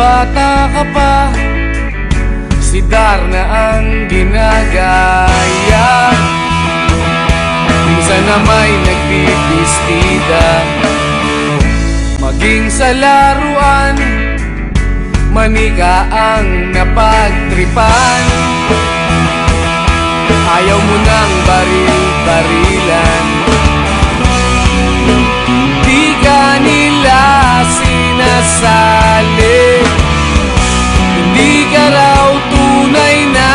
bata ka pa, si Darna ang ginagaya. Minsan na may nagbibistida, maging sa laruan, manika ang napagtripan. Ayaw mo nang baril-barilan, di ka nila sinasali. Hindi ka raw tunay na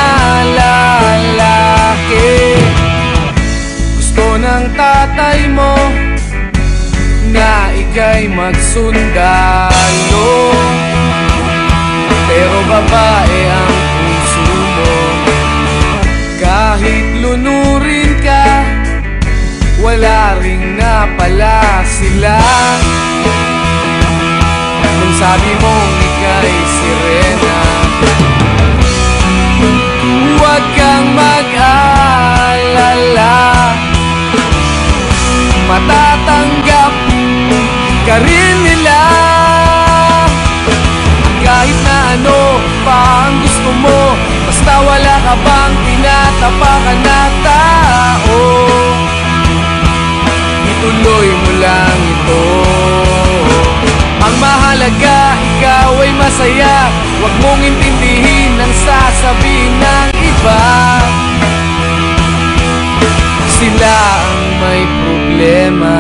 lalaki. Gusto ng tatay mo na ika'y magsundalo, pero babae ang puso mo. Kahit lunurin ka, wala ring napala sila. Nung sabi mong ika'y sirena, huwag kang mag-alala, matatanggap ka rin nila. Kahit na ano pa ang gusto mo, basta wala ka bang tinatapakan na tao, ituloy mo lang ito. Ang mahalaga, ikaw ay masaya. Huwag mong intindihin ang sasabihin ng iba. Sila ang may problema.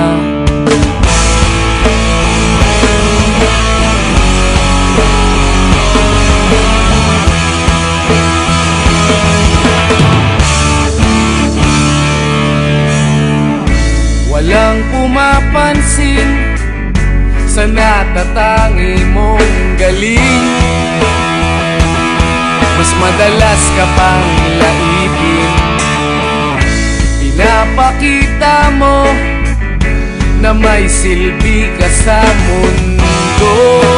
Walang pumapansin sa natatangi mong galing. Mas madalas ka pang laipin, pinapakita mo na may silbi ka sa mundo.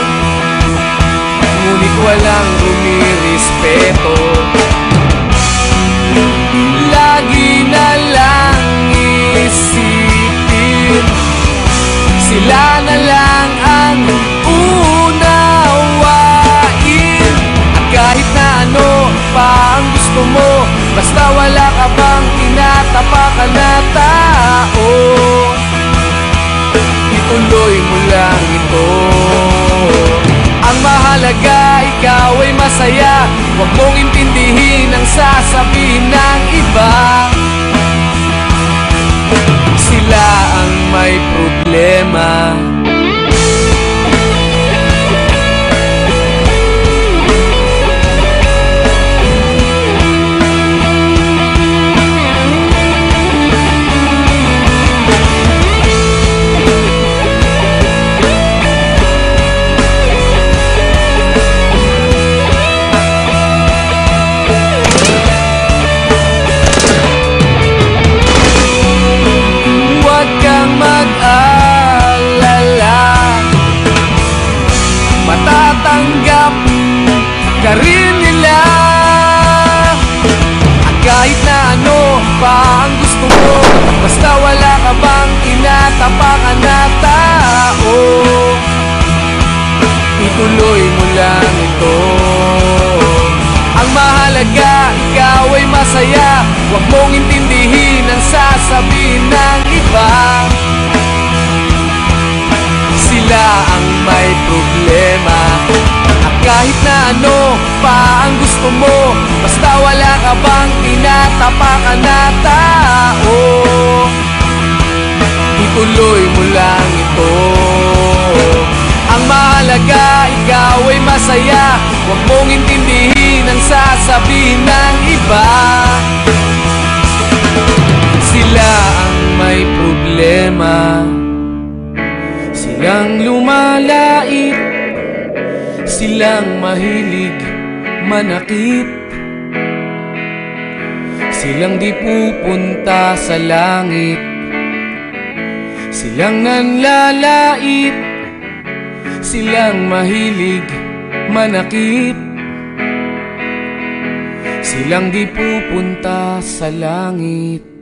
Ngunit walang rumirespeto, lagi na lang isipin sila na lang ang unawain. At kahit na ano pa ang gusto mo, basta wala ka bang tinatapakan na tao, ituloy mo lang ito. Ang mahalaga, ikaw ay masaya. Huwag mong intindihin ang sasabihin ng iba. Sila ang may problema. Matatanggap ka rin nila. At kahit na ano pa ang gusto mo, basta wala ka bang tinatapakan na tao, ituloy mo lang ito. Ang mahalaga, ikaw ay masaya. Huwag mong intindihin ang sasabihin ng iba. Sila ang may problema. At kahit na ano pa ang gusto mo, basta wala ka bang tinatapakan na tao, ituloy mo lang ito. Ang mahalaga, ikaw ay masaya. Huwag mong intindihin ang sasabihin ng iba. Sila ang may problema. Silang lumalait, silang mahilig manakit, silang di pupunta sa langit, silang nanlalait, silang mahilig manakit, silang di pupunta sa langit.